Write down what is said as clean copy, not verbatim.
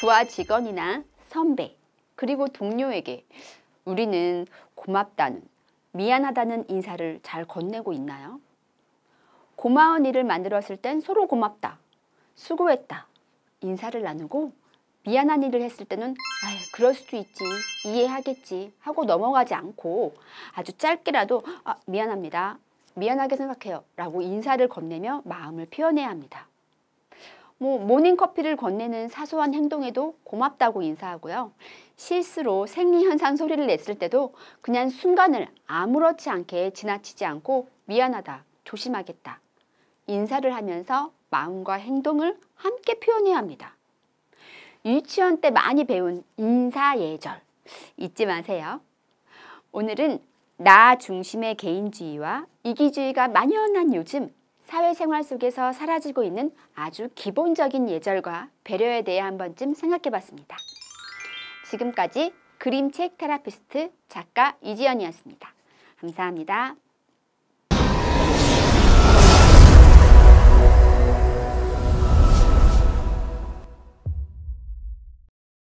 부하 직원이나 선배, 그리고 동료에게 우리는 고맙다는, 미안하다는 인사를 잘 건네고 있나요? 고마운 일을 만들었을 땐 서로 고맙다, 수고했다 인사를 나누고, 미안한 일을 했을 때는 아유, 그럴 수도 있지, 이해하겠지 하고 넘어가지 않고 아주 짧게라도 미안합니다, 미안하게 생각해요 라고 인사를 건네며 마음을 표현해야 합니다. 모닝커피를 건네는 사소한 행동에도 고맙다고 인사하고요. 실수로 생리현상 소리를 냈을 때도 그냥 순간을 아무렇지 않게 지나치지 않고 미안하다, 조심하겠다 인사를 하면서 마음과 행동을 함께 표현해야 합니다. 유치원 때 많이 배운 인사예절 잊지 마세요. 오늘은 나 중심의 개인주의와 이기주의가 만연한 요즘 사회생활 속에서 사라지고 있는 아주 기본적인 예절과 배려에 대해 한 번쯤 생각해 봤습니다. 지금까지 그림책 테라피스트 작가 이지연이었습니다. 감사합니다.